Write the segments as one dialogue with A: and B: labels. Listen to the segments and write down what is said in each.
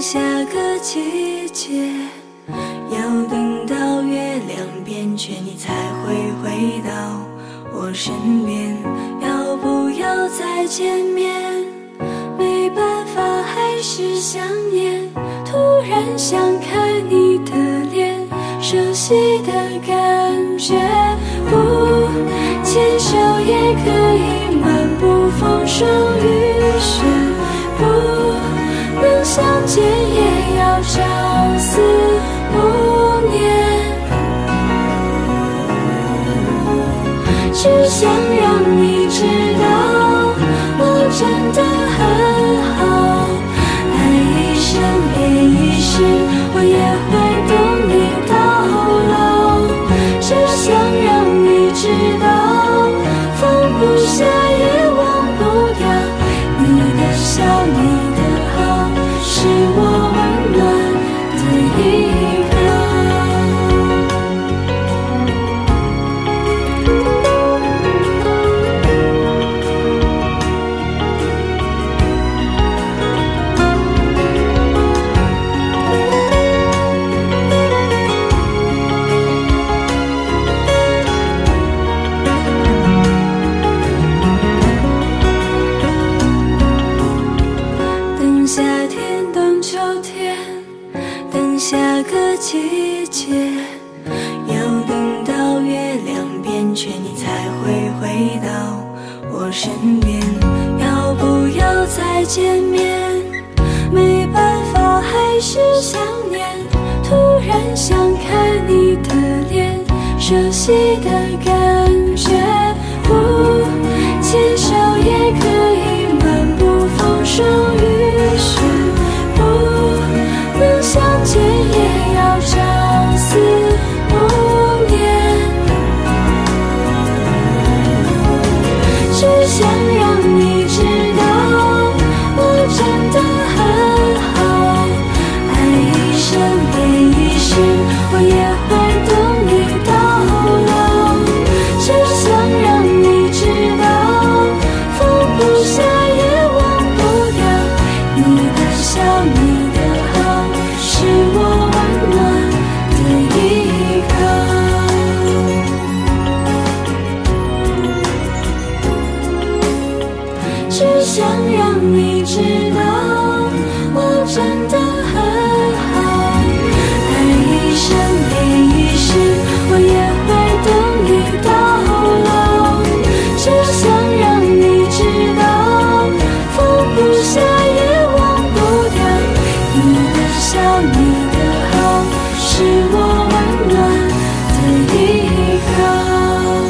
A: 下个季节，要等到月亮变缺，你才会回到我身边。要不要再见面？没办法，还是想念。突然想看你的脸，熟悉的感觉。不牵手也可以漫步风霜雨雪，不能相见也要朝思暮念。只想让你知道，我真的很好，爱一生恋一世，我也会等你到老。只想让你知道，放不下也忘不掉，你的笑你的好，是我温暖的依靠。下个季节，要等到月亮变缺，你才会回到我身边。要不要再见面？没办法，还是想念。突然想看你的脸，熟悉的感觉。不牵手也可以漫步风霜雨雪，不能相见也要朝思暮念。只想让你知道，我真的很好，爱一生恋一世，我也会等你到老。只想让你知道，放不下也忘不掉，你的笑你的好，是我温暖的依靠。只想让你知道，我真的很好，爱一生恋一世，我也会等你到老。只想让你知道，放不下也忘不掉，你的笑你的好，是我温暖的依靠。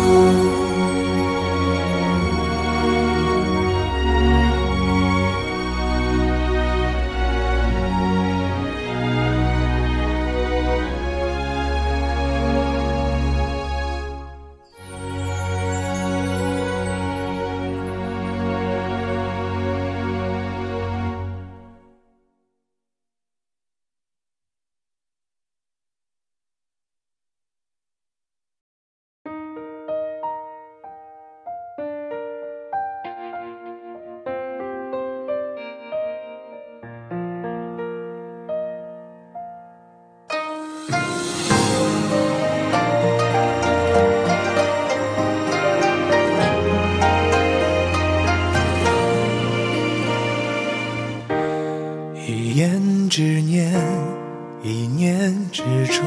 B: 一言之念，一念执着，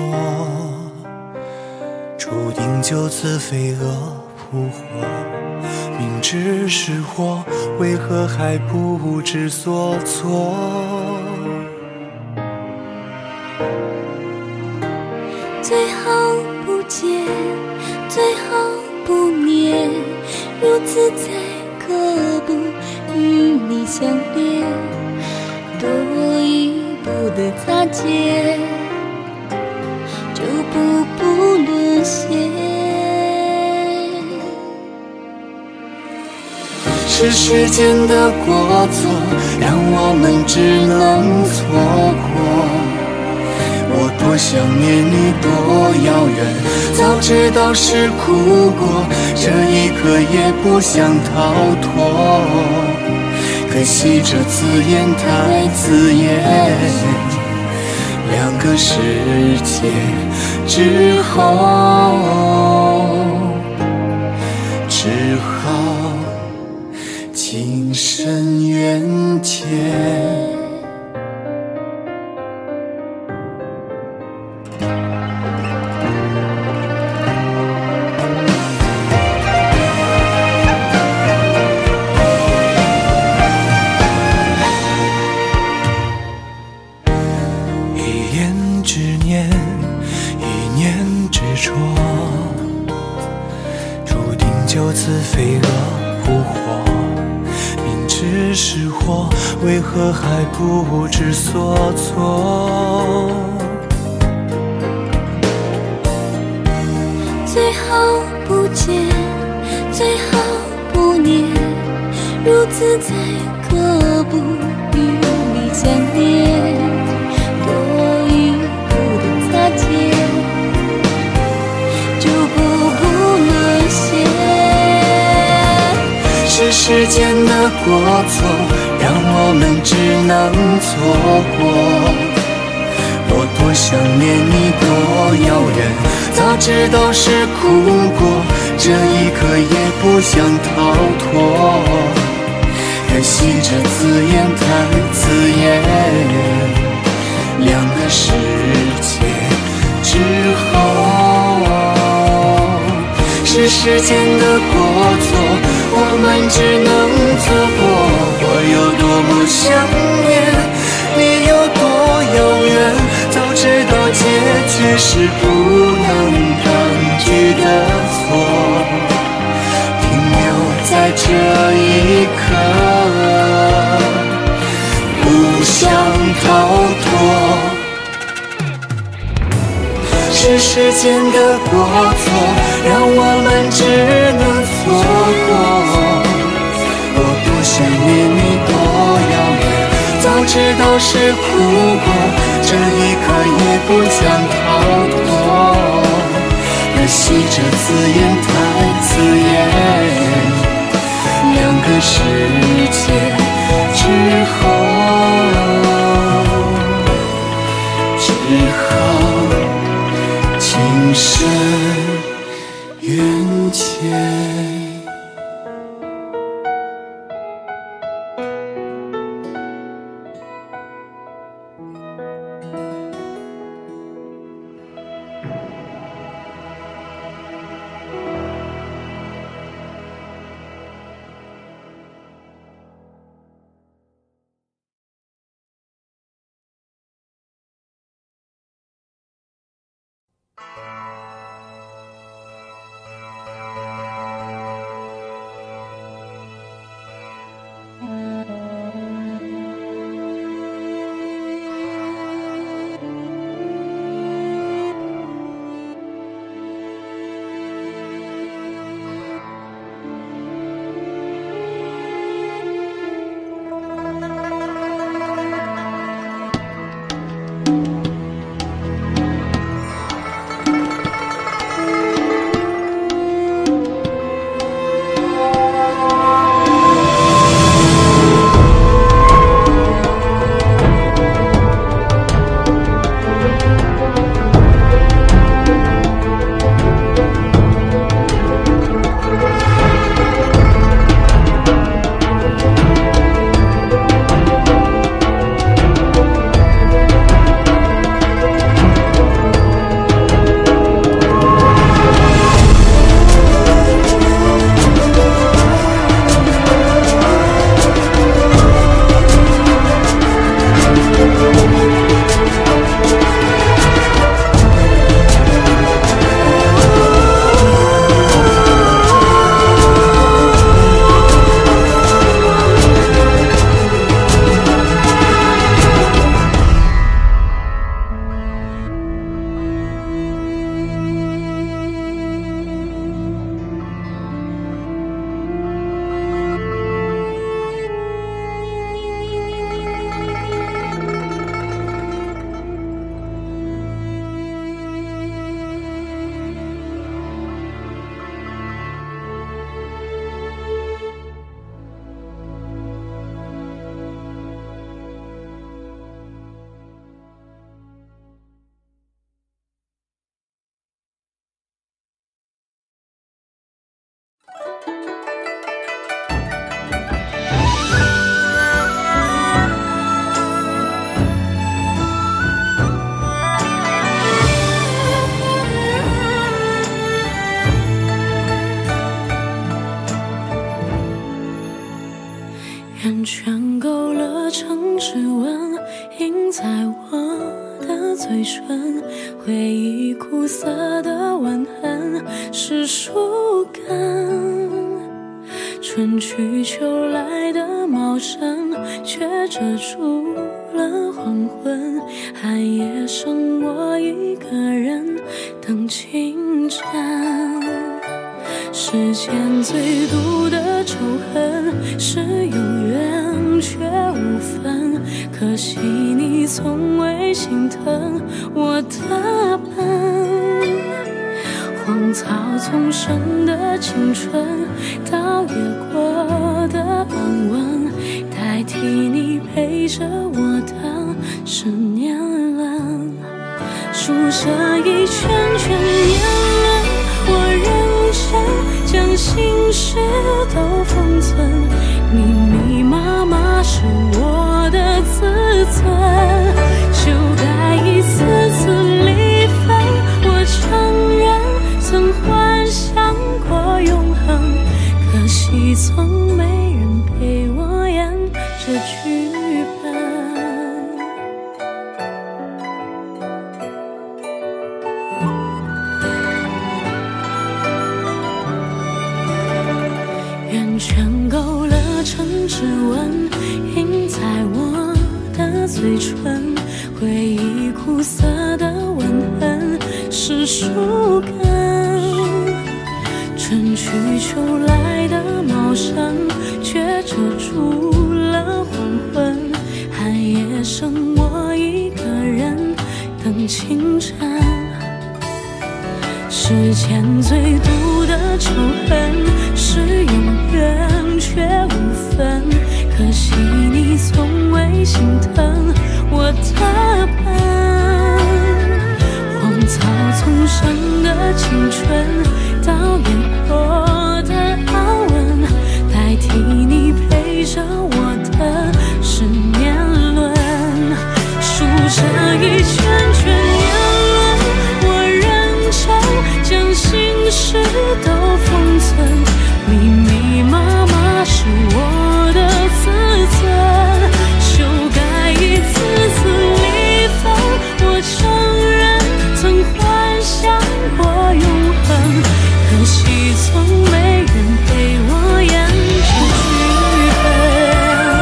B: 注定就此飞蛾扑火。明知是祸，为何还不知所措？
A: 最好不见，最好不念，如此才可不与你相恋。多一步的擦肩，就步步沦陷。
B: 是时间的过错，让我们只能错过。我多想念你，多遥远，早知道是苦果，这一刻也不想逃脱。 可惜这字眼太刺眼，两个世界之后，只好情深缘浅。
C: 就此飞蛾扑火，明知是祸，为何还不知所措？
A: 最好不见，最好不念，如此才可不与你相恋。多一步的擦肩，就不沦陷。
B: 是时间的过错，让我们只能错过。我多想念你，多遥远，早知道是苦果，这一刻也不想逃脱。可惜这字眼太刺眼，两个世界之后，是时间的过错，我们只能错过。我有多么想念，你有多遥远，早知道结局是不能抗拒的错，停留在这一刻，不想逃脱。是时间的过错，让我们只能错过。我多想念你，多遥远，早知道是苦果，这一刻也不想逃脱。可惜这字眼太刺眼，两个世界之后，只好情深缘浅。
A: 印在我的嘴唇，回忆苦涩的吻痕，是树根。春去秋来的茂盛，却遮住了黄昏。寒夜剩我一个人等清晨。世间最毒的仇恨是有缘却无分，可惜你从未心疼我的笨。荒草丛生的青春，倒越过的安稳，代替你陪着我的是年轮。数着一圈圈年轮，我认真将心事都封存，密密麻麻是我的自尊。就该一次次离分，我承认曾幻想过永恒，可惜从没人陪我演这剧本。圆圈勾了成指纹，印在我的嘴唇，回忆苦涩的吻痕是树根。春去秋来的茂盛，却遮住了黄昏。寒夜剩我一个人等清晨。世间最毒的仇恨是永远却无分，可惜你从未心疼我的笨。荒草丛生的青春，倒越过的安稳，代替你陪着我的是年轮。数着一圈圈年轮，我认真将心事都封存，密密麻麻是我的自尊。修改一次次离分，我承认曾幻想过永恒，可惜从没人陪我演这剧本。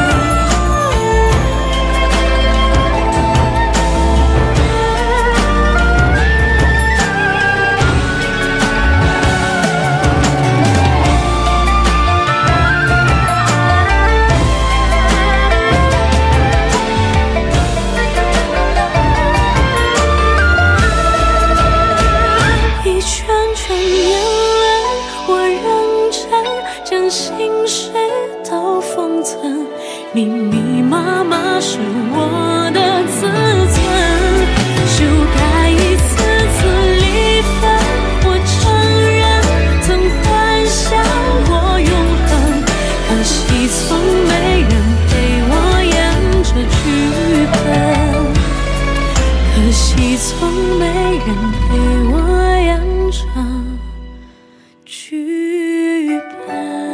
A: 一圈圈年轮，我认真将心事都封存，密密麻麻是我的自尊。修改一次次离分，我承认曾幻想过永恒，可惜从没人陪我演这剧本，可惜从没人陪我演这剧本。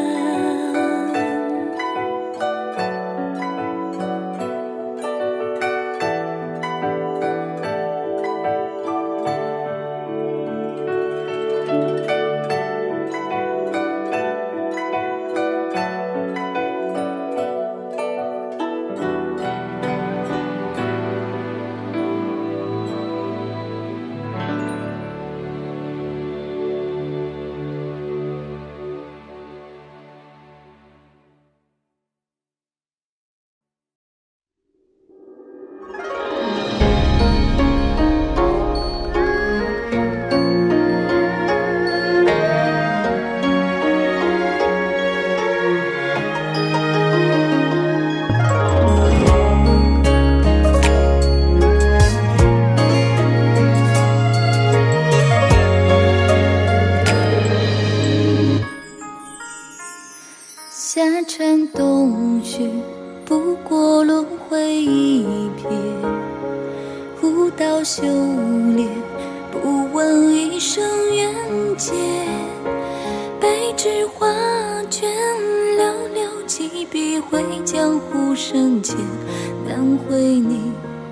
B: 夏蝉冬雪，不过轮回一瞥。舞刀修炼，不问一生缘劫。白纸画卷，寥寥几笔，绘江湖深浅，难绘你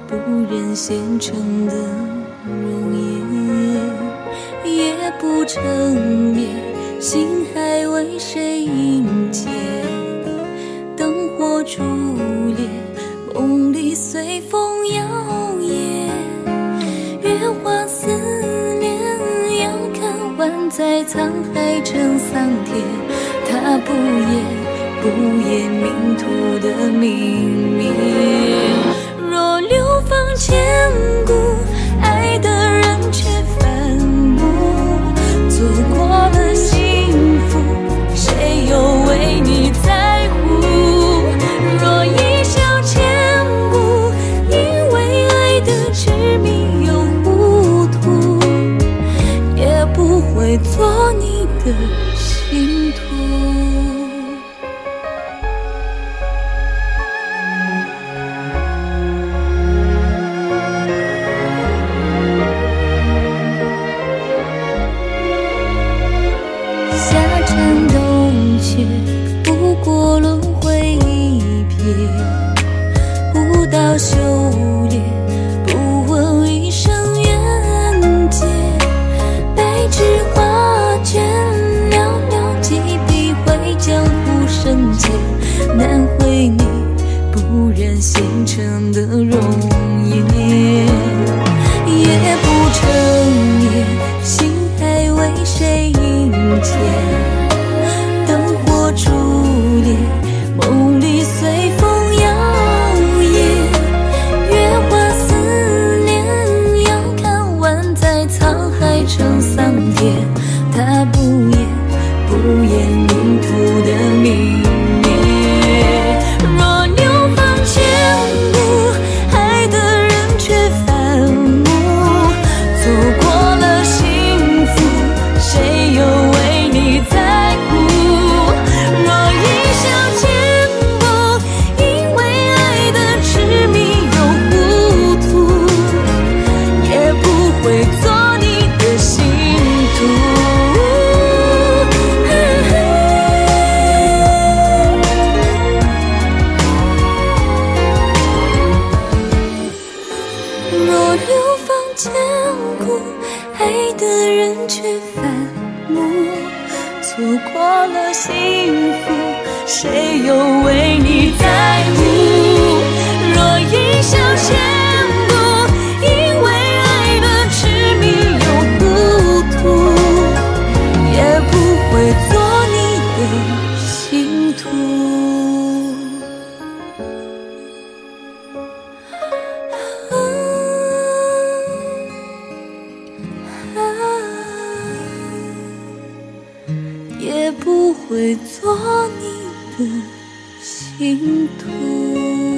A: 不忍现成的容颜，夜不成眠，心还为谁迎接？灯火烛烈，梦里随风摇曳，月华思念，遥看万载沧海成桑田。他不言命途的泯灭。若流芳千古，爱的人却反目，错过了幸福，谁又为你在乎？若一笑千古，因为爱的痴迷又糊涂，也不会做你的信徒。不过轮回一瞥，不到修炼，不问一生缘劫。白纸画卷，寥寥几笔绘江湖深浅，难绘你不忍现成的容颜。夜不成眠，心还为谁迎接？烛烈，梦里随风摇曳，月华思念，遥看万载沧海成桑田。他不言命途的泯灭。若流芳千古，爱的人却反目，错过了幸福，谁又为你在乎？爱的人却反目，错过了幸福，谁又为你在乎？若一笑千古，因为爱的痴迷又糊涂，也不会做你的信徒。也不会做你的信徒。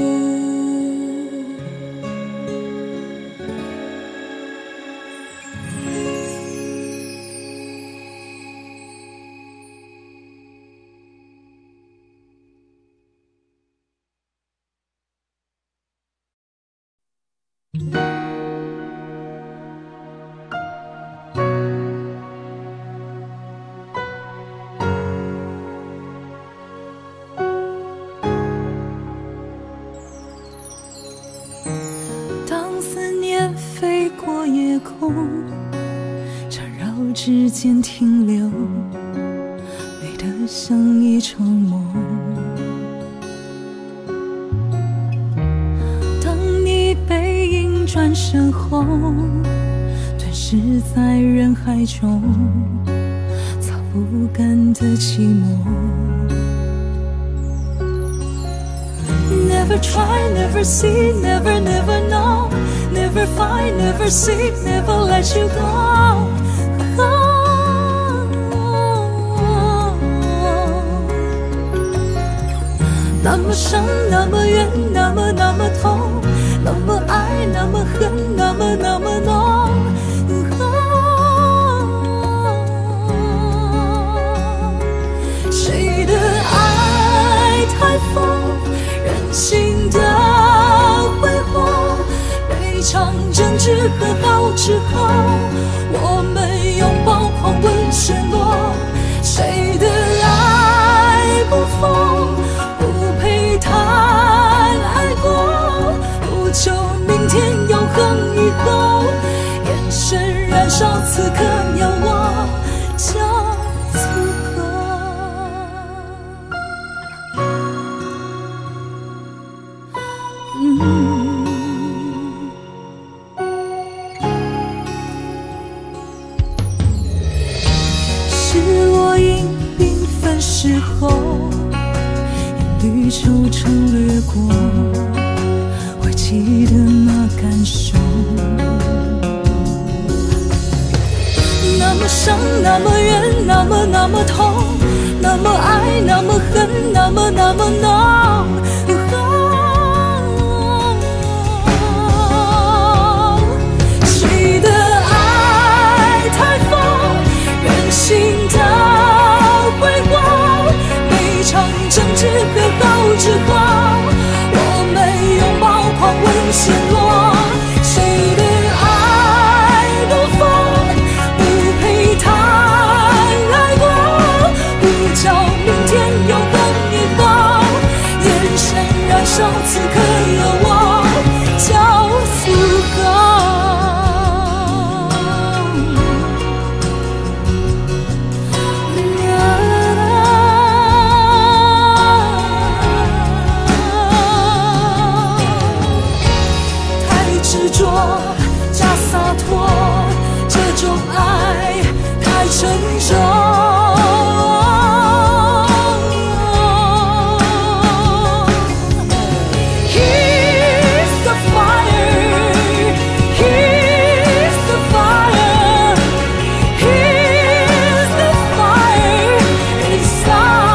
A: 飞过夜空，缠绕指尖停留，美得像一场梦。当你背影转身后，吞噬在人海中，擦不干的寂寞。Never try, never see, never know, never find, never seek, never let you go. Oh, 那么深，那么远，那么痛，那么爱，那么恨，那么浓。谁的爱太疯？人性的挥霍，被场争执和好之后，我们拥抱狂奔陷落。谁的爱不疯，不配谈爱过，不求明天少此刻有我就足够。是落英缤纷时候，一缕惆怅掠过，会记得那感受。那么伤，那么远，那么痛，那么爱，那么恨，那么浓。谁的爱太疯，任性的挥霍，每场争执和好之后，我们拥抱狂吻陷落。谁的爱如风，不配谈爱过，不叫明天永恒以后，眼神燃烧，此刻有我就足够。执着加洒脱，这种爱太沉重。He's the fire, he's the fire, he's the fire inside.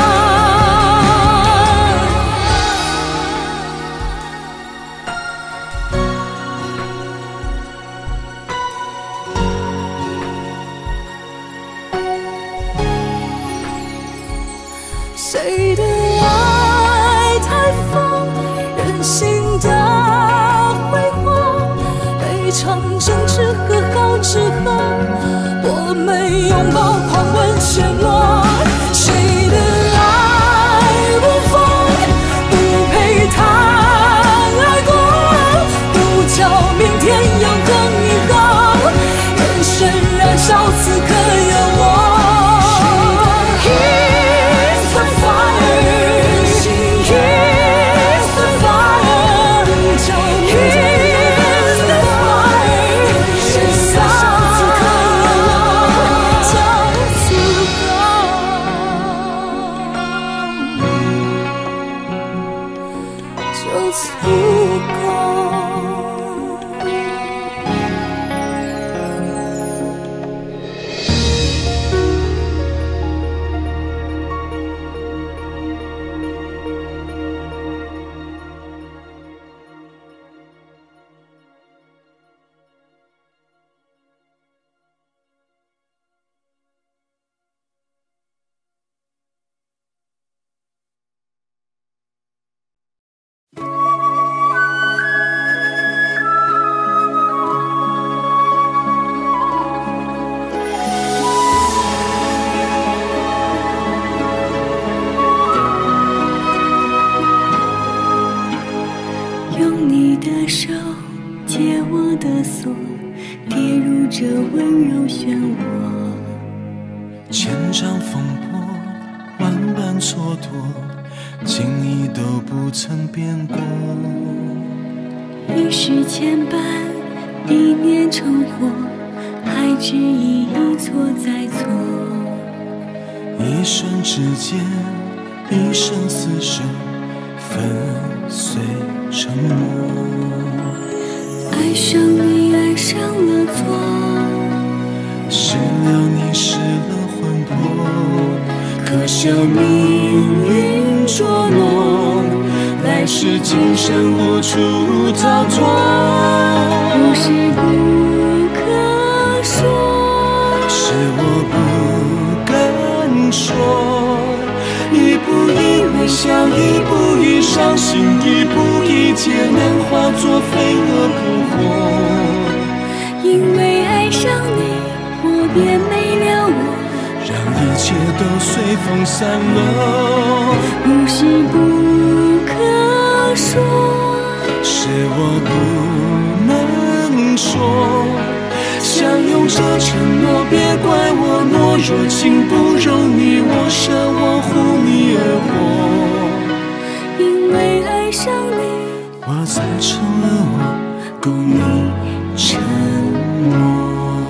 A: 谁的爱太疯，任性的挥霍，被场争执和好之后，我们拥抱狂吻陷落。谁的爱如风，不配谈爱过，不叫明天永恒以后，眼神燃烧，此刻有我。用你的手解我的锁，跌入这温柔漩涡。
C: 千丈风波，万般蹉跎，情意都不曾变过。
A: 一世牵绊，一念成祸，还执意一错再错。
C: 一瞬之间，一生厮守，粉碎沉默。
A: 爱上你，爱上了错，
C: 失了你，失了魂魄。
A: 可笑命运捉弄，来世今生无处逃脱。不是不可说，
C: 是我不敢说。一步一微笑，一步一伤心，一步一劫难化作飞蛾扑火。
A: 因为爱上你，我便没了我，
C: 让一切都随风散落。
A: 不是不可说，
C: 是我不能说。相拥用这承诺，别怪我懦弱，情不容你，我舍我护你而活。
A: 因为爱上你，
C: 我才成了我，供你沉默。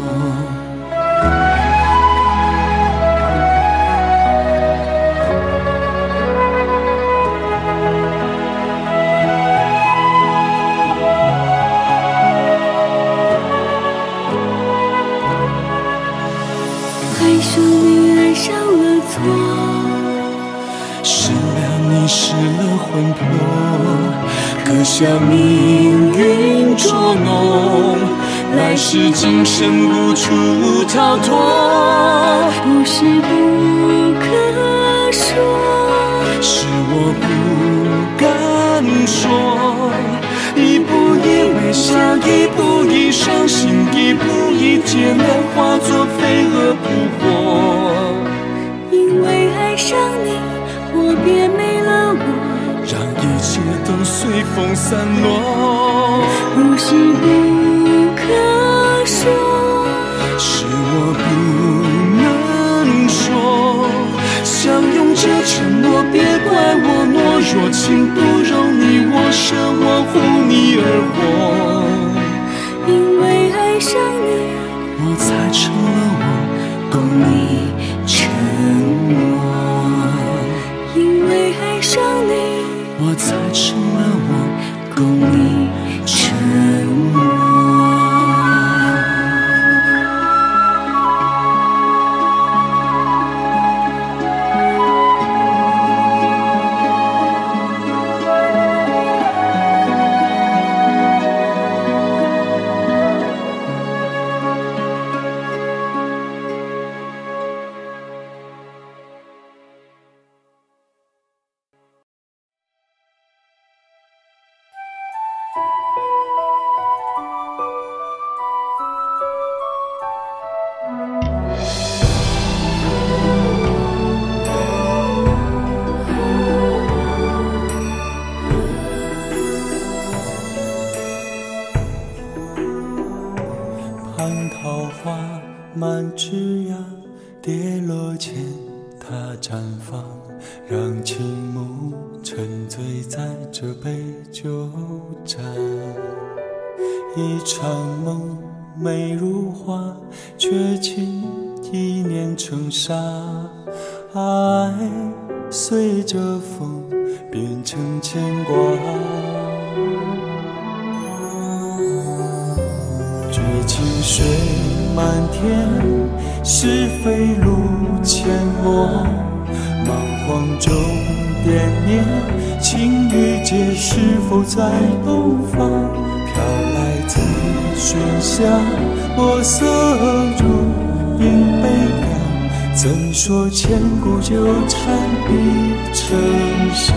A: 爱上你，爱上了错，
C: 失了你，失了魂魄，刻下命运捉弄，来世今生无处逃脱。
A: 不是不可说，
C: 是我不敢说，一步一微笑，一步一伤心，一步一艰难，化作飞蛾扑火。
A: 因为爱上你，我别没了我，
C: 让一切都随风散落。
A: 不是不可说，
C: 是我不能说，想用这承诺，别怪我懦弱，情不容你，我舍我护你而活。
A: 因为爱上你，
C: 我才成了我，供你沉默。
A: 因为爱上你，
C: 我才成了我，供你沉默。
B: 蟠桃花满枝桠，跌落间它绽放，让倾慕沉醉在这杯酒盏。一场梦美如画，却轻易碾成沙。爱随着风变成牵挂，绝情水漫天，是非路阡陌。莽荒中惦念，情与劫是否在东方？飘来自喧嚣，墨色如冰悲凉，怎说千古纠缠已成伤？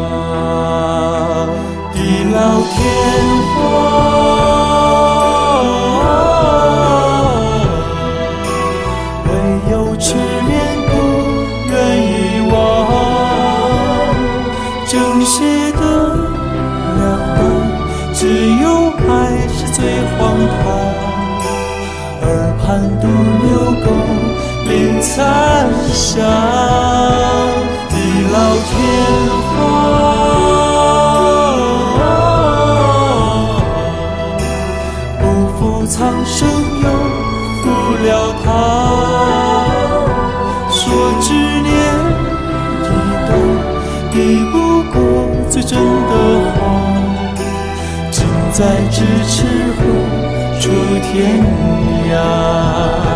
B: 地老天荒，唯有痴恋不愿遗忘。正邪的两端，只有爱是最荒唐。耳畔独留宫铃残响，地老天荒，不负苍生又负了他。说执念一段，抵不过最真的谎，近在咫尺后出天涯。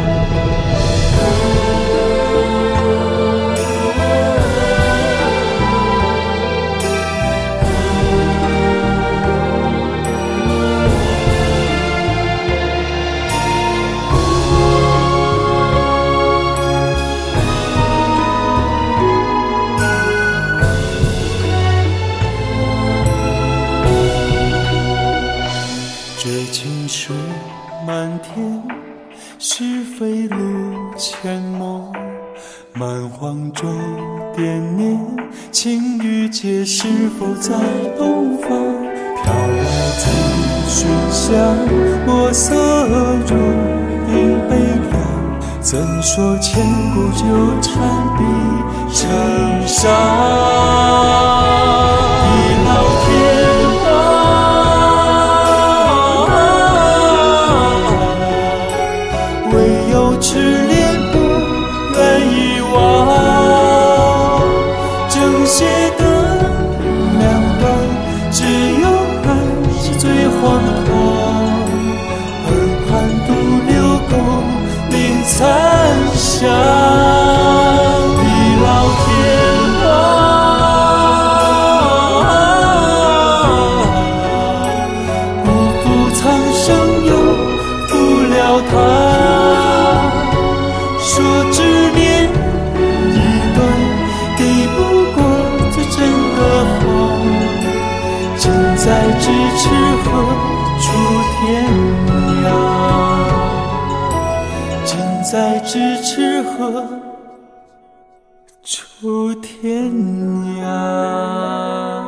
B: 绝情水漫天，是非路阡陌。蛮荒中惦念，情与劫是否在东方？飘来自喧嚣，墨色如冰
C: 怎说千古纠缠比成伤？地老天荒，唯有痴恋不愿遗忘。正邪的两端，只有爱是最荒唐。耳畔独留功名残香，地老天荒，不负苍生又负了他。说执念一段，抵不过最真的谎。近在咫尺何处天涯？近在咫尺何处天涯？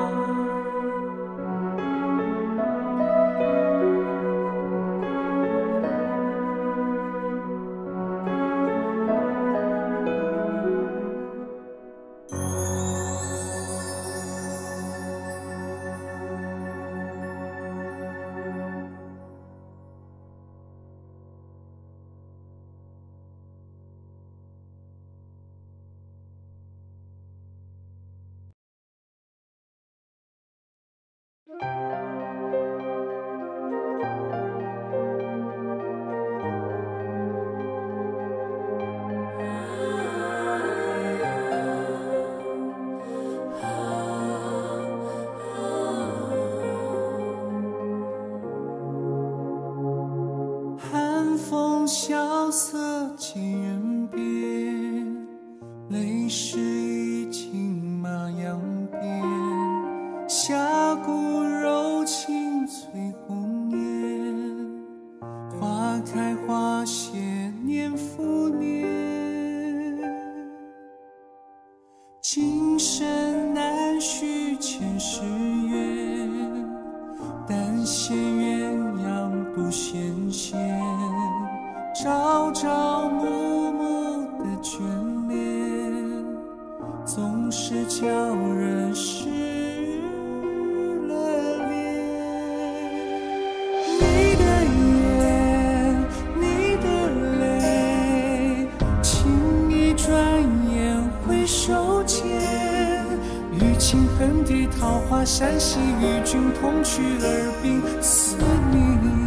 C: 寒风萧瑟几人边，泪湿衣襟马扬鞭。峡谷柔情醉红颜，花开花谢年复年。今生难续前世缘，但羡鸳鸯不羡仙。朝朝暮暮的眷恋，总是叫人失了恋。你的眼，你的泪，轻易转眼回首间。与情恨的桃花扇隙，与君同去耳鬓思你。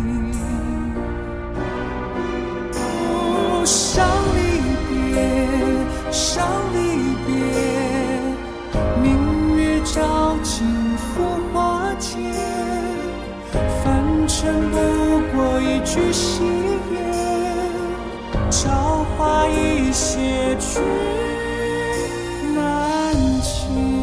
C: 伤离别，伤离别，明月照尽浮华间。凡尘不过一句戏言，朝花一谢却难见。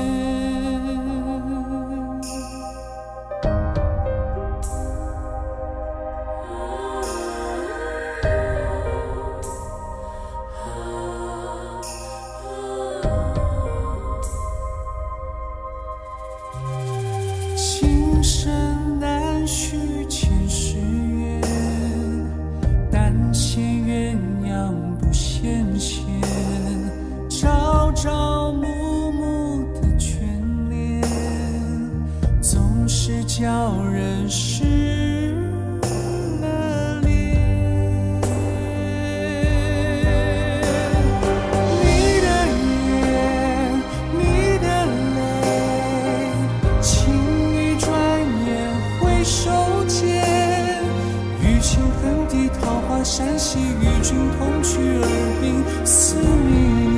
C: 今生难续前世缘，但羡鸳鸯不羡仙。朝朝暮暮的眷恋，总是叫人失了恋。你的眼，你的泪，轻易转眼回首间。与情恨的桃花扇隙，与君同去耳鬓思你。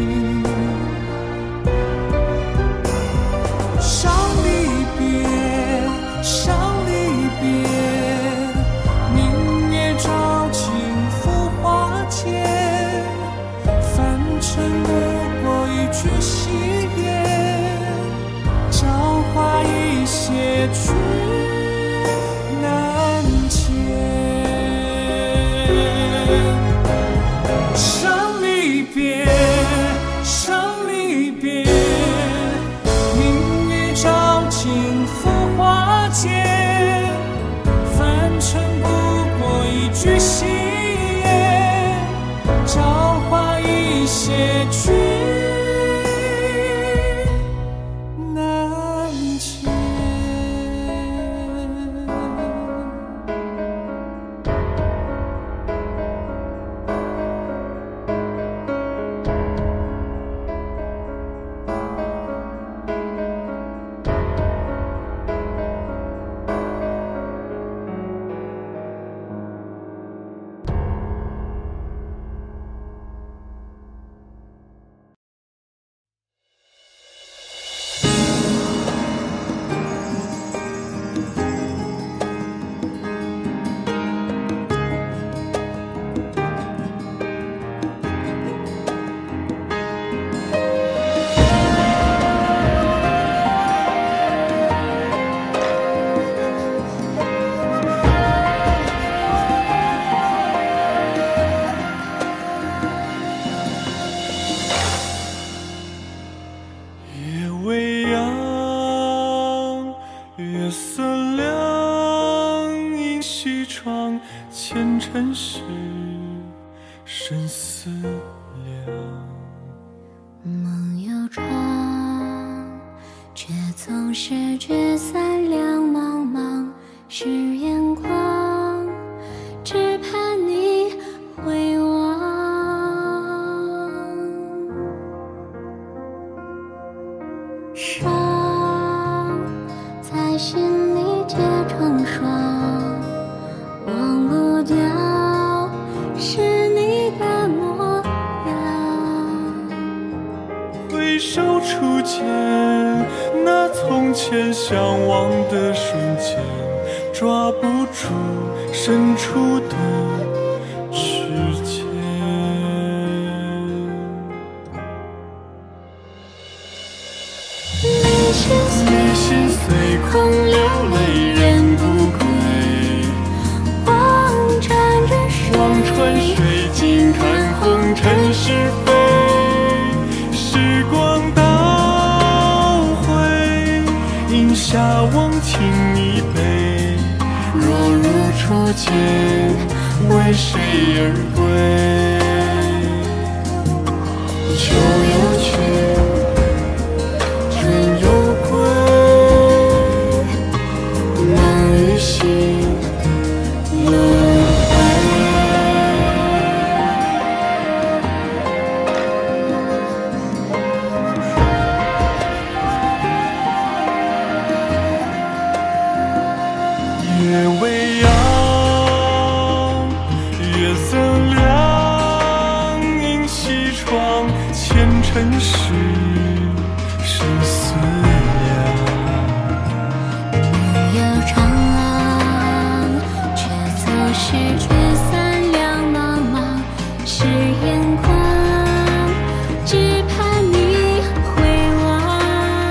C: 伤离别，伤离别，明月照尽浮华间。凡尘不过一句戏言，朝花一谢却难见。伤离别，伤离别，明月照尽浮华间。凡尘不过一句戏言，朝窗，前尘事，生死了。
A: 梦有窗，却总是聚散两茫茫，是眼眶，只盼你回望。伤在心里结成霜，忘不掉是你的模样。
C: 回首初见，那从前相望的瞬间，抓不住伸出的指尖。
A: 离心
C: 随空流泪人不归，
A: 望穿水
C: 尽看红尘是非。时光倒回，饮下忘情一杯。若如初见，为谁而归？秋又去，春又归，梦与醒轮回。夜未央，月色亮，映西窗，前尘事，生死了。
A: 梦有长，却总是聚散两茫茫，是眼眶，只盼你回望。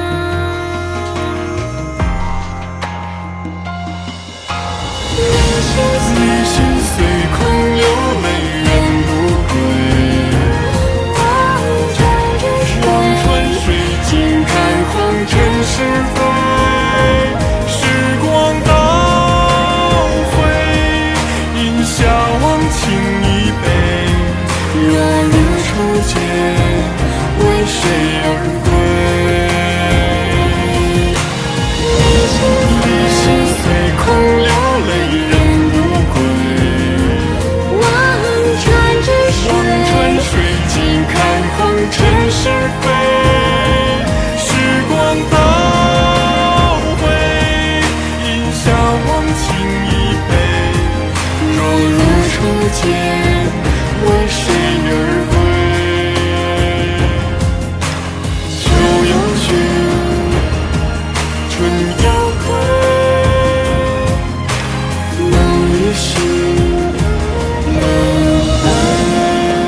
C: 离心随空流泪人不归，望穿水尽看红尘是非。时光倒回，饮下忘情一杯。若如初见，为谁而归？离心随空流泪人不归，望穿水尽看红尘是非。时光倒回，饮下忘情一杯。若如初见，为谁而归？秋又去，春又归，梦与醒轮回。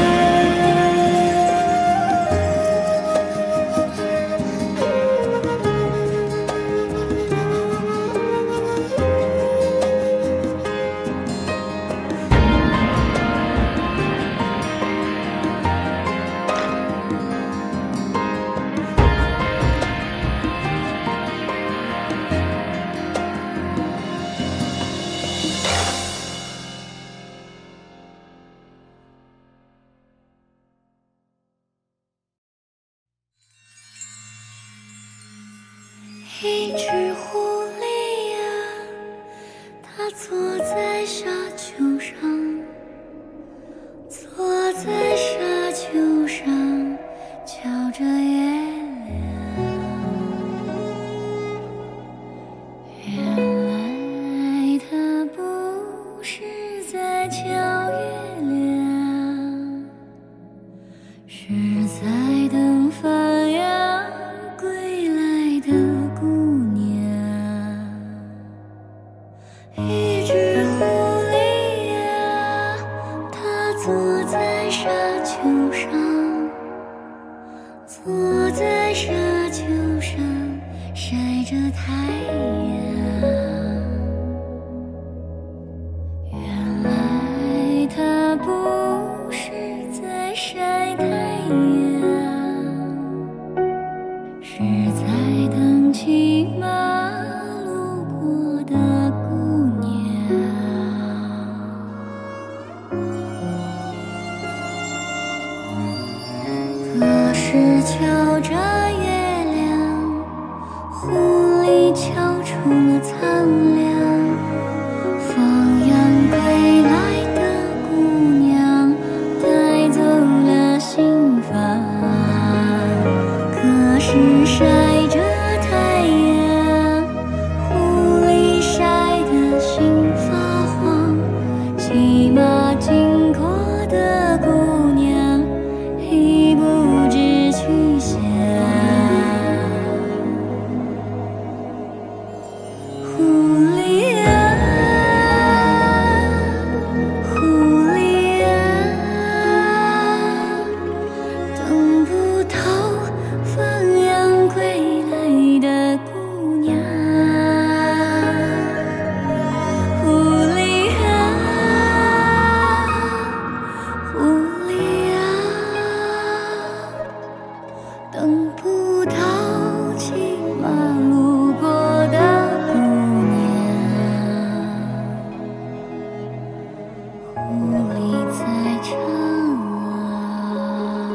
A: 一只狐狸呀，它坐在沙丘上，坐在沙丘上，瞧着月亮。原来它不是在瞧月亮，是在等放羊归来的姑娘。一只狐狸呀，它坐在沙丘上，坐在沙丘上，晒着太阳。原来它不是在晒太阳，是在等骑马路过的姑娘。 瞧着月亮，狐狸敲出了苍凉。放羊归来的姑娘，带走了心房。可是晒着太阳，狐狸晒得心发慌。骑马经过的姑娘，已不知去向。狐狸啊，狐狸啊，等不到放羊归来的姑娘。狐狸啊，狐狸啊，等不到骑马路过的姑娘。狐狸在唱啊，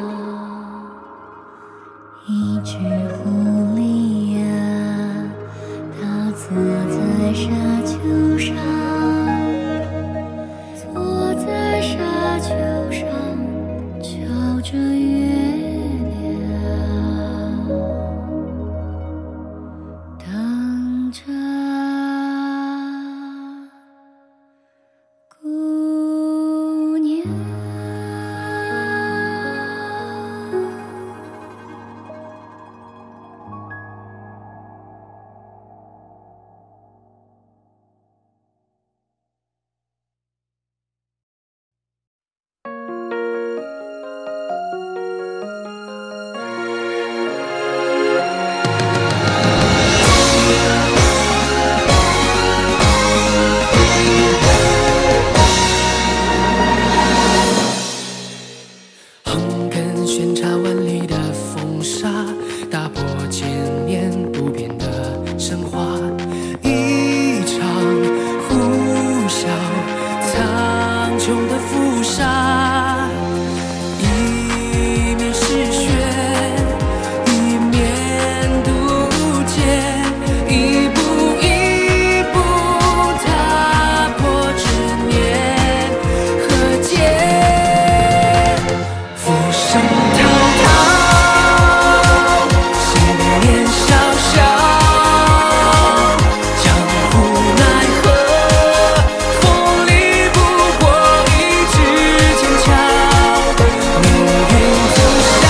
A: 一只狐狸呀，它坐在沙丘上，坐在沙丘上，瞧着月亮，等着姑娘。
C: 横亘悬插万里的风沙，打破千年不变的神话。一场呼啸，苍穹的浮沙，一面是雪，一面渡劫，一步一步踏破执念和结。浮生滔滔，信念小小，江湖奈何，风里不过一支剑鞘。命运走向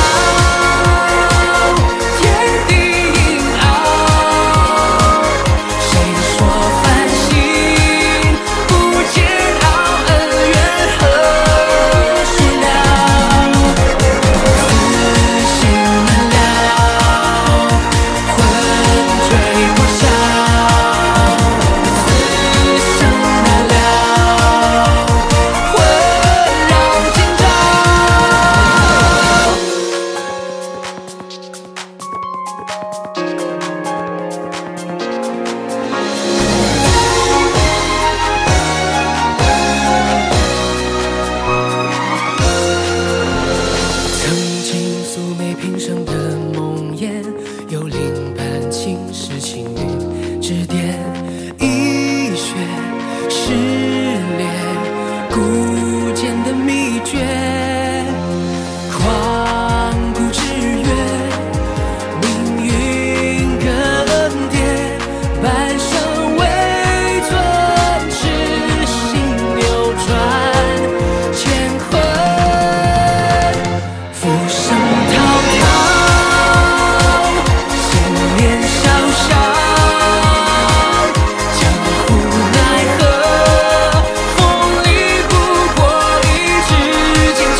C: 天地阴凹，谁说繁星不煎熬？恩怨何时了？死心难了，魂坠破晓，死生难料，魂绕今朝。曾经素昧平生的梦魇，幽灵般侵蚀青云之巅，一血失恋，孤剑的秘诀，旷古之月，命运更迭，半生为尊，痴心扭转乾坤。浮生滔滔，信念小小，江湖奈何，风里不过一支剑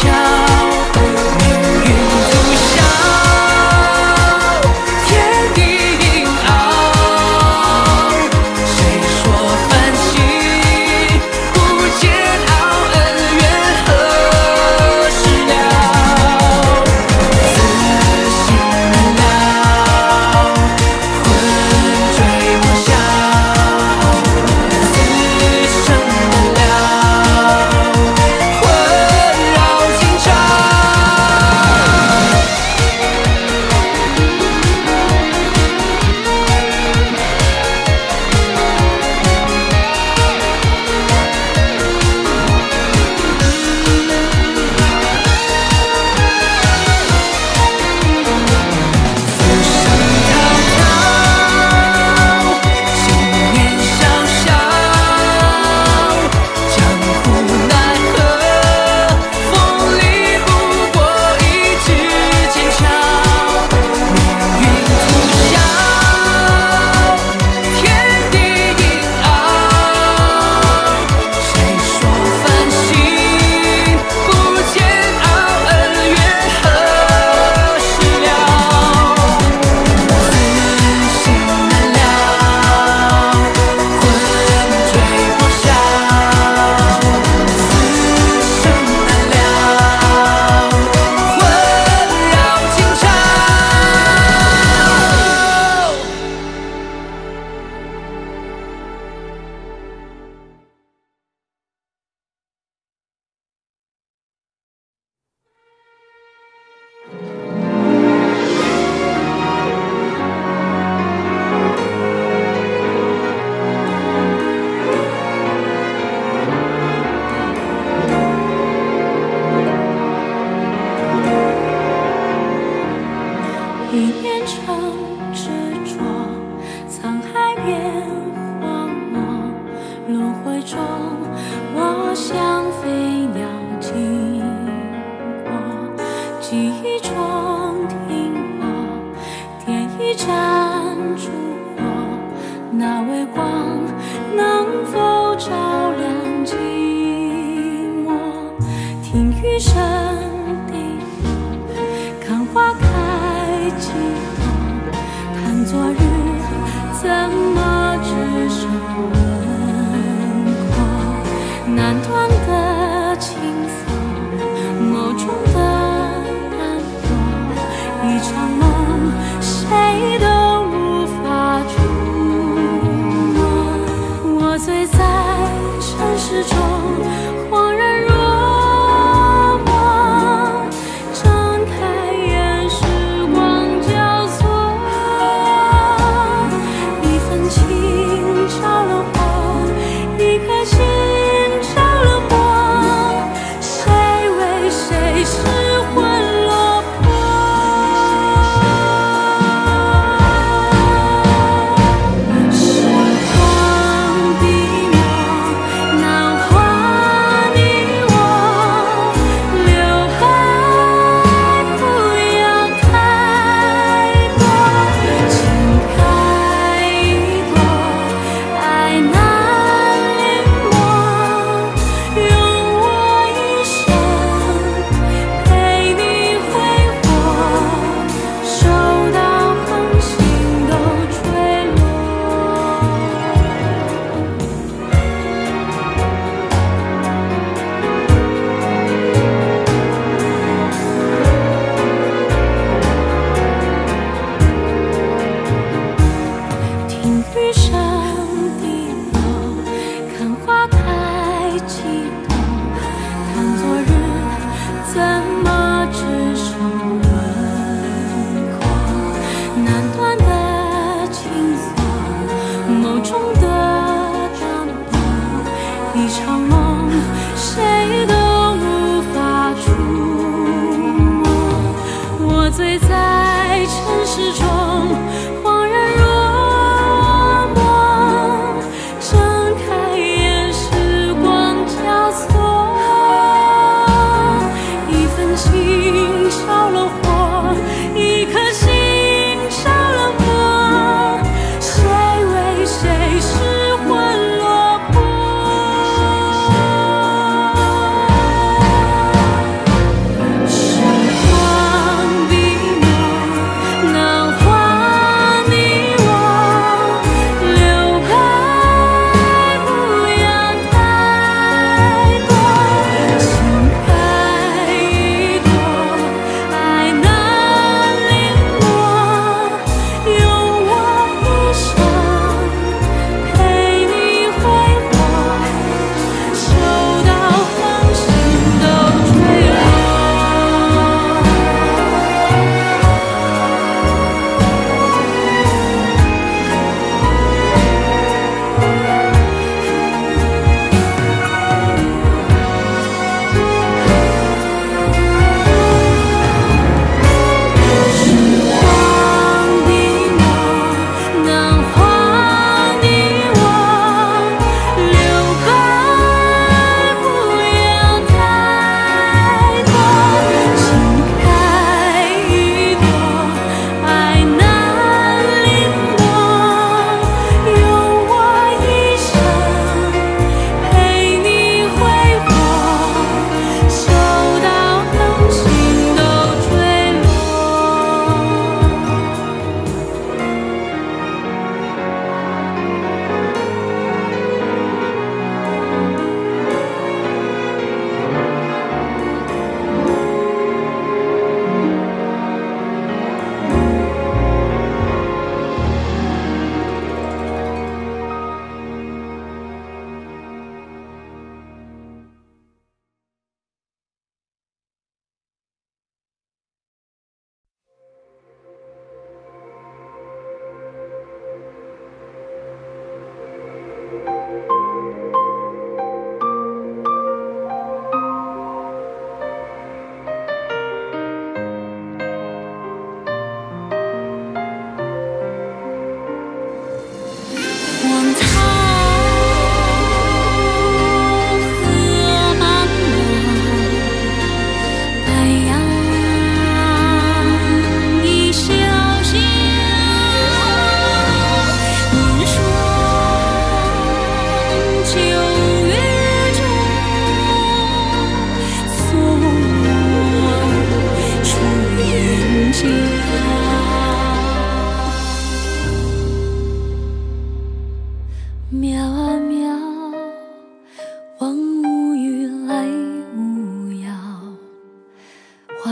A: 雨声滴落，看花开几朵，谈昨日怎么只剩轮廓，难断的情色，眸中的淡薄，一场梦，谁都无法触摸。我醉在尘世中，恍然若梦，睁开眼，时光交错，一份情着了火，一颗心着了魔，谁为谁失魂落魄？时光滴墨，难画你我，刘海不要太多，情开一朵，爱难临摹，用我一生陪你挥霍，收到恒星都坠落。听雨声滴落，看花开几朵，谈昨日怎么只剩轮廓，难断的情色，眸中的淡薄，一场梦，谁都无法触摸。我醉在尘世中，恍然若梦，睁开眼，时光交错，一份情着了火，一颗心着了魔，谁为谁失魂落魄？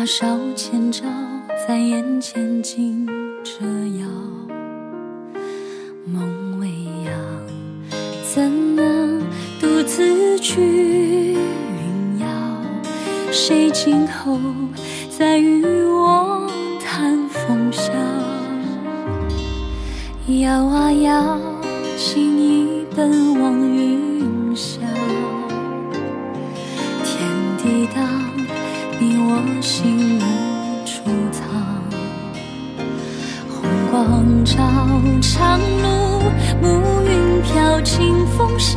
A: 花梢千招在眼前惊蛰摇，梦未央，怎能独自去云摇？谁今后再与我谈风萧？摇啊摇，情意奔往云霄，天地当你我心无处藏，红光照长路，暮云飘清风香。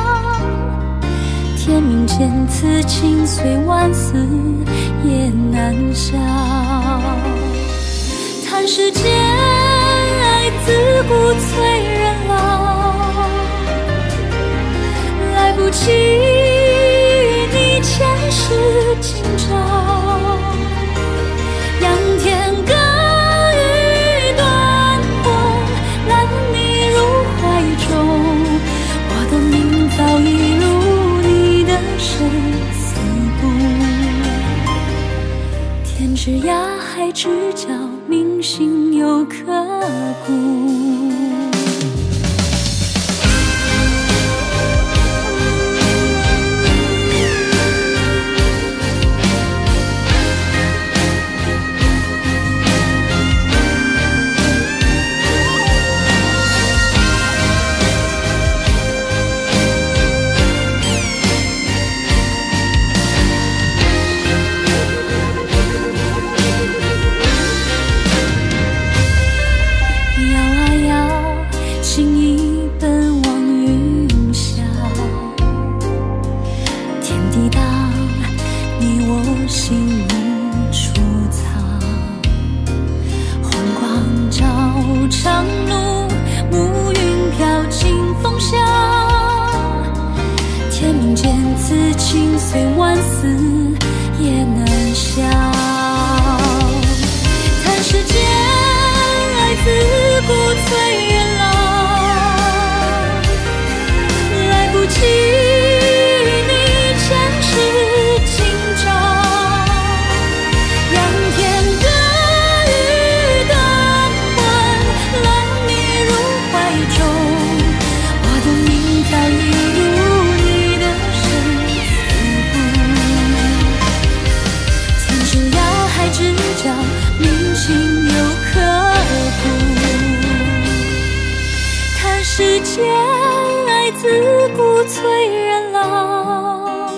A: 天明见此情虽万死也难消。叹世间爱自古催人老，来不及你前世今朝。仰天歌语断魂，揽你入怀中。我的命早已入你的生死簿，天之涯海之角，铭心犹刻骨。虽万死也难消，叹世间爱自古催人老，来不及你前世今朝。仰天歌语断魂，揽你入怀中。我的命早已入你的知交，铭心犹刻骨。叹世间爱自古催人老，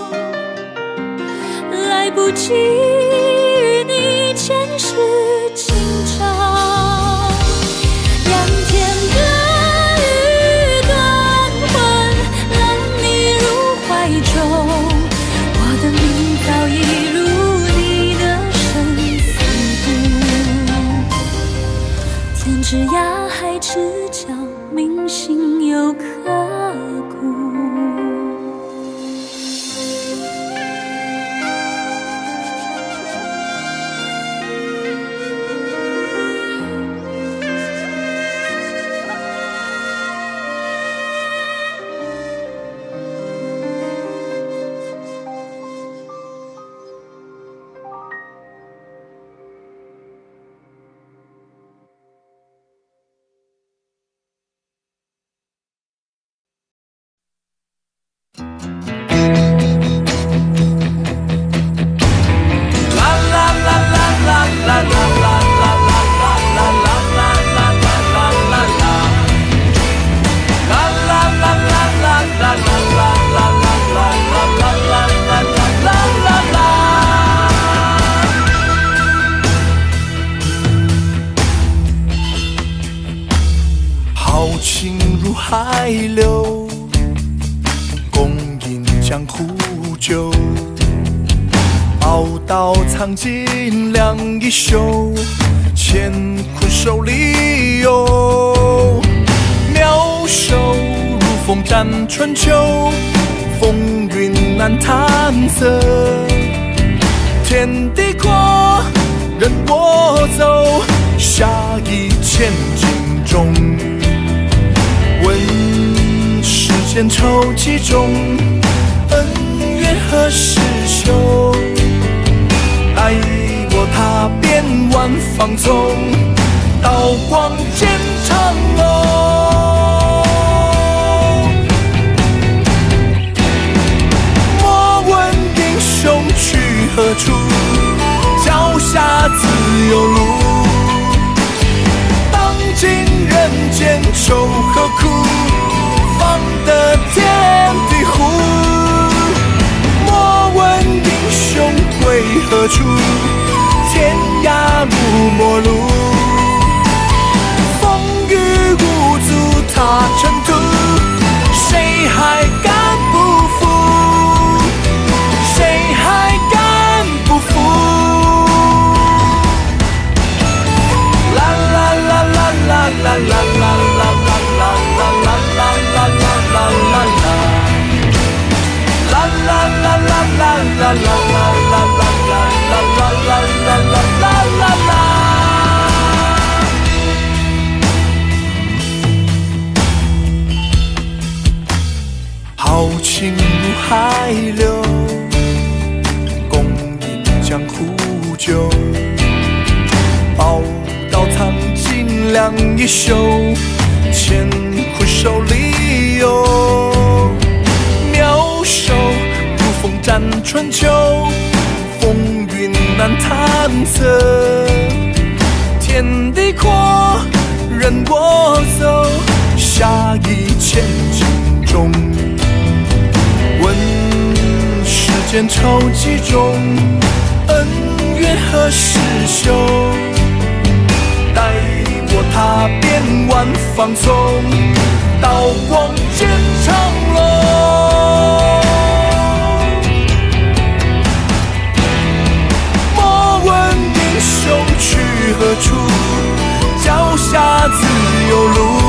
A: 来不及与你前世今朝。仰天歌语断魂，揽你入怀中。我的命早已入天之涯海之角，铭心犹刻骨。
C: 海流，共饮江湖酒，宝刀藏尽两衣袖，乾坤手里有。妙手如风展春秋，风云难探测。天地阔，任我走，下一千斤重。问世间愁几种，恩怨何时休？待我从，刀光剑长龙。莫问英雄去何处，脚下自有路。当今人间愁何苦，放得天地乎。莫问英雄归何处，天涯路陌路。风雨无阻踏尘土，谁还敢不服？谁还敢不服？啦啦啦啦啦啦啦啦啦啦啦啦啦啦啦啦啦啦。啦啦啦啦啦啦啦啦啦啦啦啦啦啦。豪情如海流，共饮江湖酒。宝刀藏尽两衣袖，千古手里有。妙手如风展春秋，风云难探测。天地阔，任我走，下一千斤重。问世间愁几种，恩怨何时休？待我踏遍万方丛，刀光剑长龙。莫问英雄去何处，脚下自有路。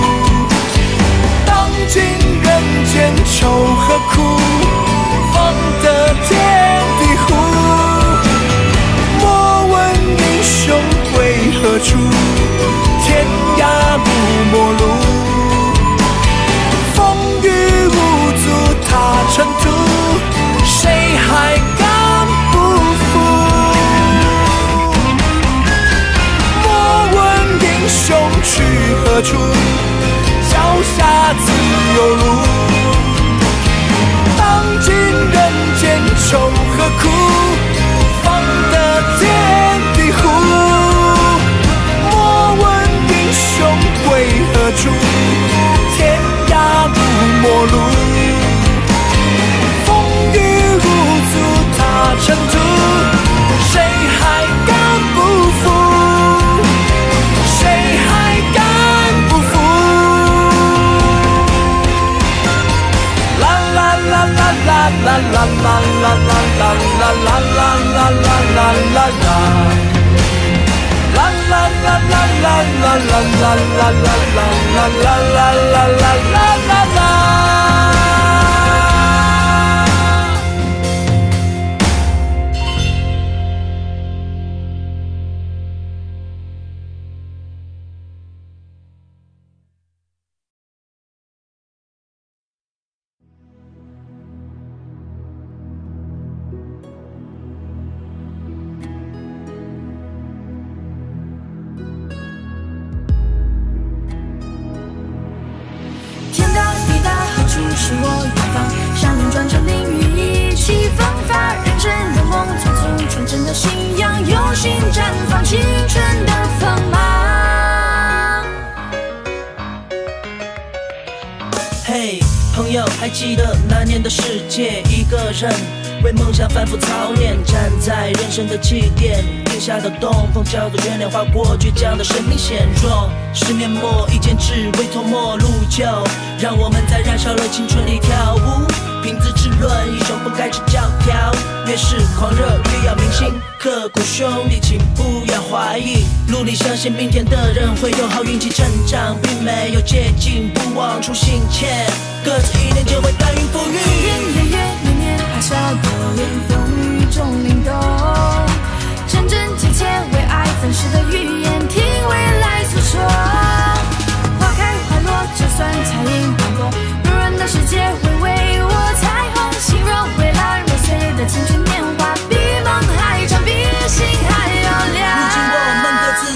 C: 当今人间愁何苦，放得天地乎。莫问英雄归何处，天涯路陌路。风雨无阻踏尘土，谁还敢不服？莫问英雄去何处，脚下自有路。当今人间愁何苦，放得天地乎。莫问英雄归何处，天涯路陌路。风雨无阻踏尘土，谁还敢不服？谁还敢不服？啦啦啦啦啦啦啦啦啦啦啦啦啦啦啦啦啦。啦啦啦啦啦啦啦啦啦啦啦啦啦啦啦啦啦。
A: 是我远方，山林转成淋雨，意气风发，人生如梦匆匆，纯真的信仰，用心绽放青春的锋芒。
D: 嘿，朋友，还记得那年的世界，一个人为梦想反复操练，站在人生的起点，定下的东风叫做原谅，划过倔强的生命线。若是面膜一剑只为头末路就让我们在燃烧了青春里跳舞。凭自制论，一手不该只教条，越是狂热越要铭心刻骨。兄弟请不要怀疑，努力相信明天的人会有好运气成长，并没有捷径，不忘初心切，各自一年就会甘云覆雨。
A: 年月年年还是要有人风雨中灵动，真真切切为爱粉饰的语言，听未来诉说。花开花落，就算彩云斑驳，柔软的世界会为我彩虹，形容未来若碎的青春年华，比梦还长，比心还要亮。
D: 如今我们各自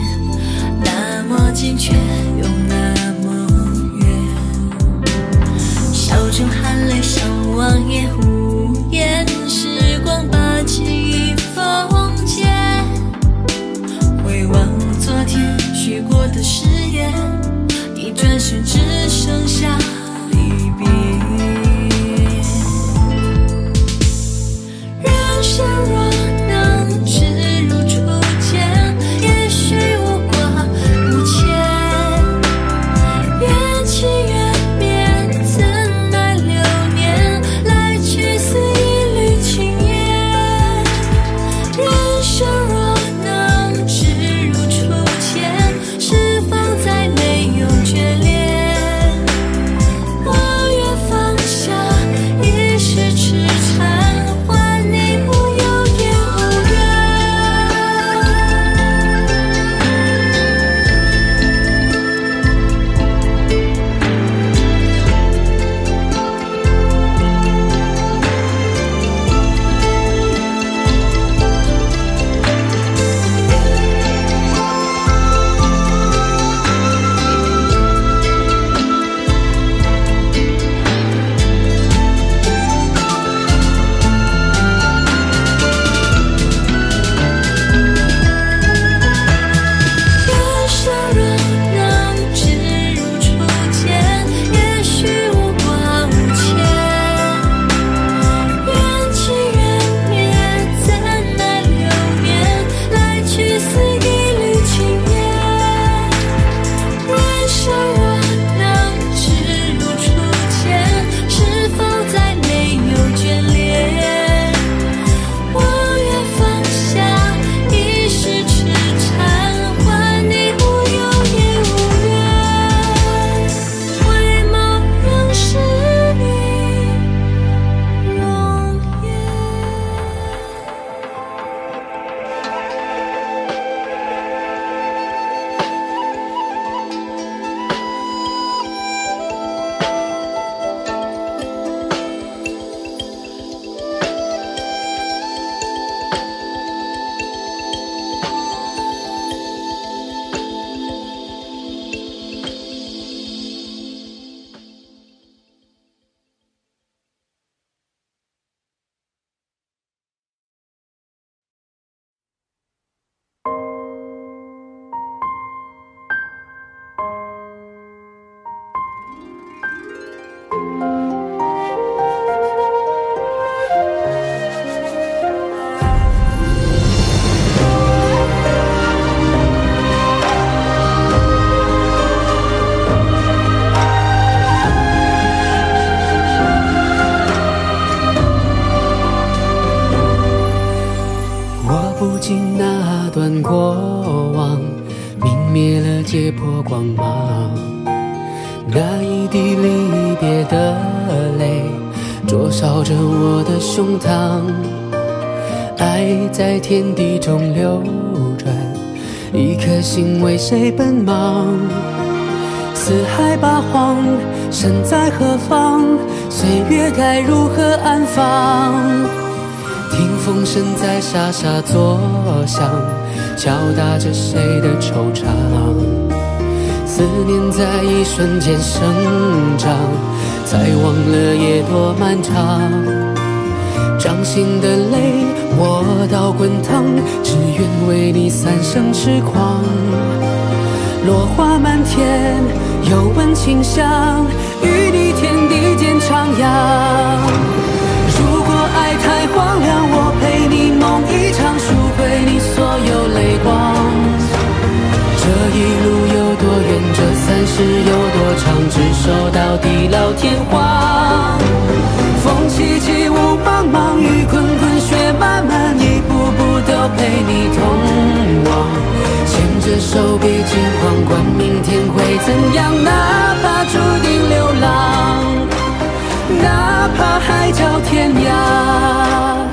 A: 边却又那么远。笑中含泪像往夜无言，时光把记忆封缄。回望昨天许过的誓言，一转身只剩下离别。人生若能只如初见，也许无挂无牵。缘起缘灭，怎奈流年，来去似一缕青烟。人生若能只如初见，是否再没有眷恋？我愿放下一世痴缠，换你无有言无怨。人生若能只如初见，也许无挂无牵。缘起缘灭，怎奈流年，来去似一缕青烟。人生若能只如初见，是否再没有眷恋？我愿放下一世痴缠，换你无有言无怨。回眸仍是你容颜。
C: 我不禁那段过往，泯灭了解破光芒。那一滴离别的泪，灼烧着我的胸膛。爱在天地中流转，一颗心为谁奔忙？四海八荒，身在何方？岁月该如何安放？听风声在沙沙作响，敲打着谁的惆怅。思念在一瞬间生长，才忘了夜多漫长。掌心的泪我到滚烫，只愿为你三生痴狂。落花满天，又闻清香，与你天地间徜徉。如果爱太荒凉，我陪你梦一场，赎回你所有泪光。这一路有多远，这30有多长，执手到地老天荒。风起起，雾茫茫，雨滚滚，雪漫漫，一步步都陪你同往。牵着手别惊慌，管明天会怎样，哪怕注定流浪，哪怕海角天涯。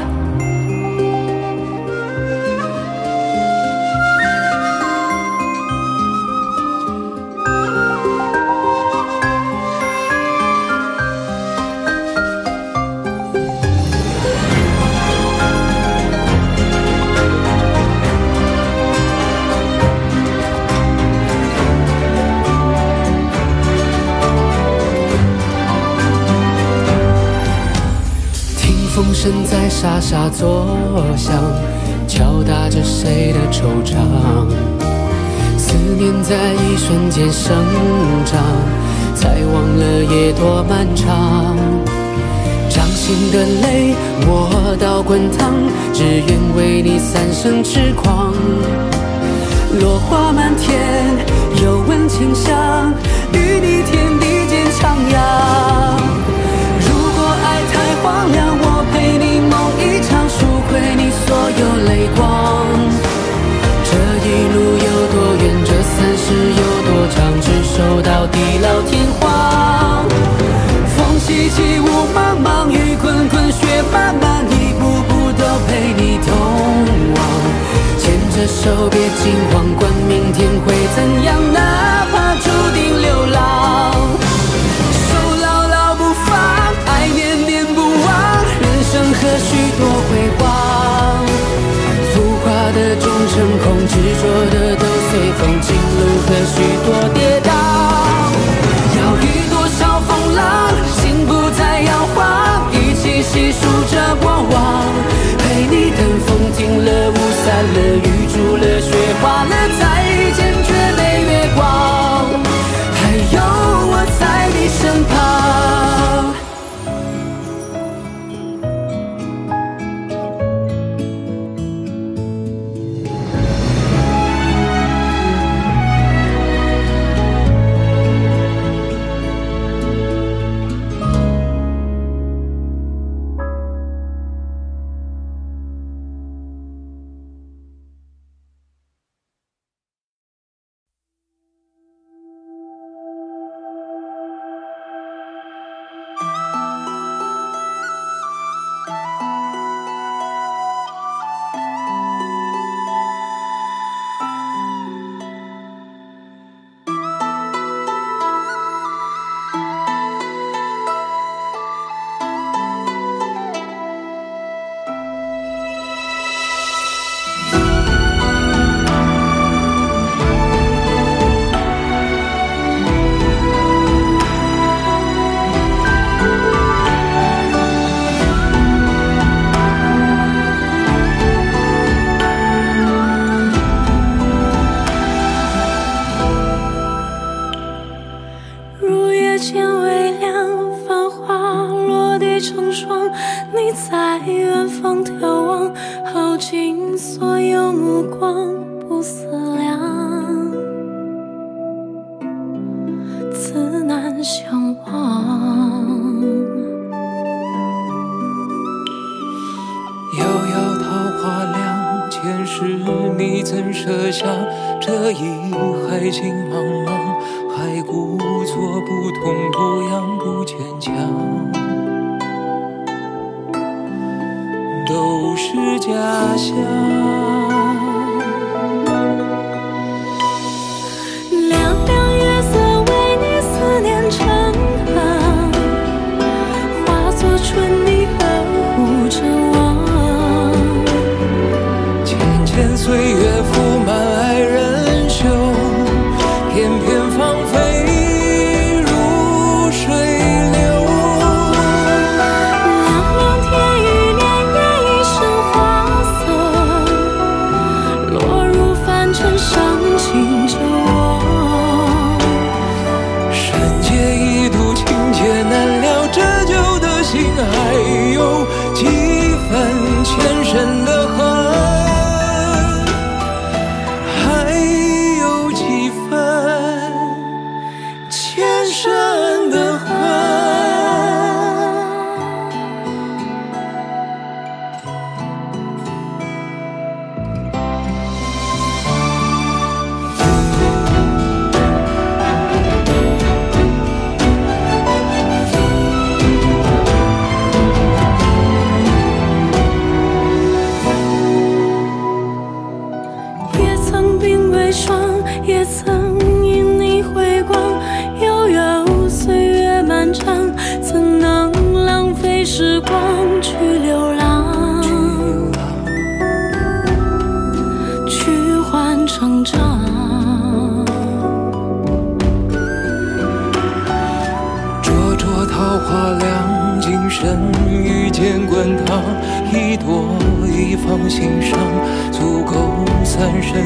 C: 风声在沙沙作响，敲打着谁的惆怅。思念在一瞬间生长，才忘了夜多漫长。掌心的泪磨到滚烫，只愿为你三生痴狂。落花满天，又闻清香，与你天地间徜徉。如果爱太荒凉，我陪你梦一场，赎回你所有泪光。这一路有多远，这30有多长，只守到地老天荒。风凄凄，雾茫茫，雨滚滚，雪漫漫，一步步都陪你同往。牵着手别惊慌，管明天会怎样，哪怕注定流浪。手牢牢不放，爱念念不忘，人生何须多辉煌。浮华的终成空，执着的都随风，情路何须多跌宕。要遇多少风浪，心不再摇晃，一起细数着过往。陪你等风停了，雾散了，雨住了，雪化了，再见绝美月光，还有我在你身旁。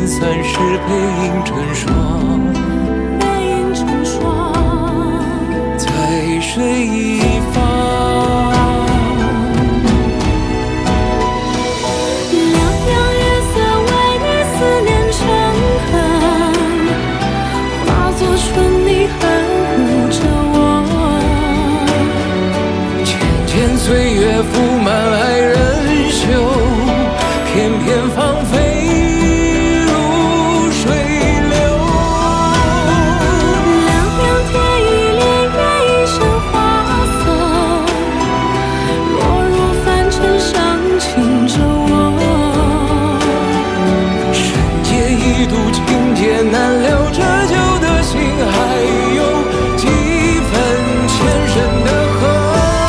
C: 分散时背影成双，
A: 背影成双，
C: 在水一方。 岁月覆满爱人袖，片片芳菲如水流。
A: 凉凉天一帘月一身花色，落入凡尘伤情着我。
C: 深夜一度情劫难留，这旧的心还有几分前生的恨。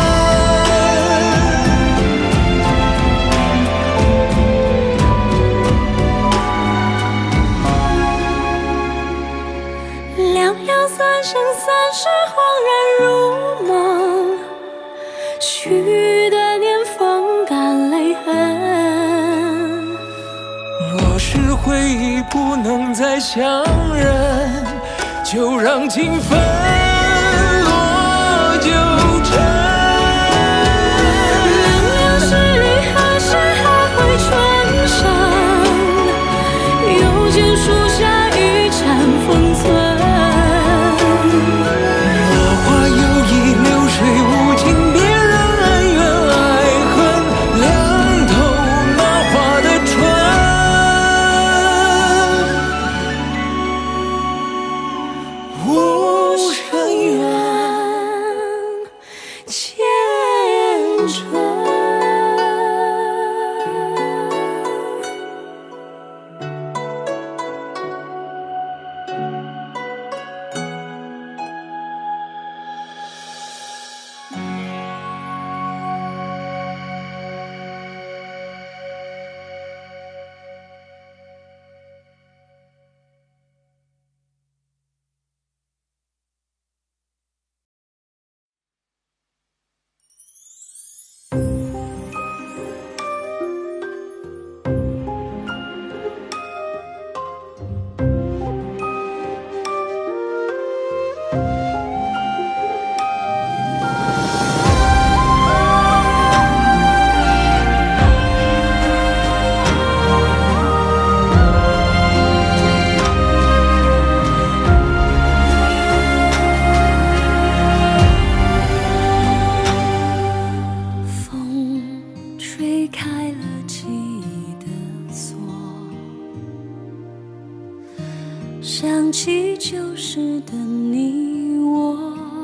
A: 是恍然如梦，去的年风干泪痕。
C: 若是回忆不能再相认，就让情分落九尘。
A: 凉凉十里何时还会春生？又见树下一盏风存。想起旧时的你我，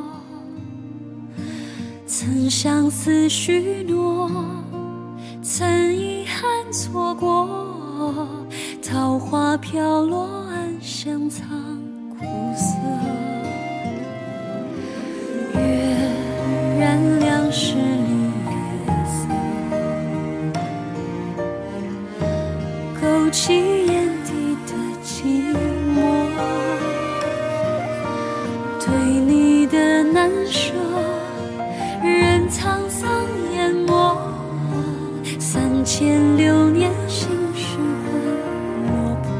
A: 曾相思许诺，曾遗憾错过，桃花飘落，暗香藏苦涩。月染两世里月色，勾起眼底的寂寞。对你的难舍，任沧桑淹没，3600年心事很落魄。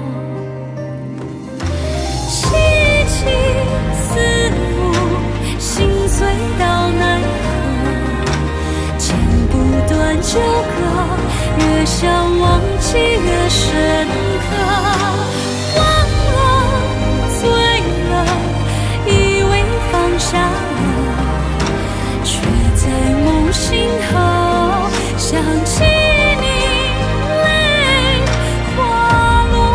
A: 凄凄思慕，心碎到奈何，剪不断旧歌，越想忘记越深刻。下了，却在梦醒后想起你，泪滑落。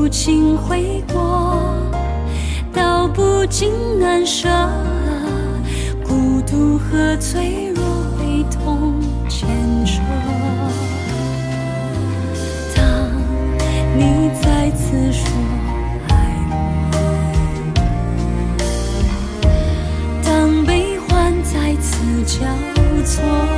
A: 无情回过，道不尽难舍，孤独和脆弱被痛牵扯。当你再次说爱我，当悲欢再次交错，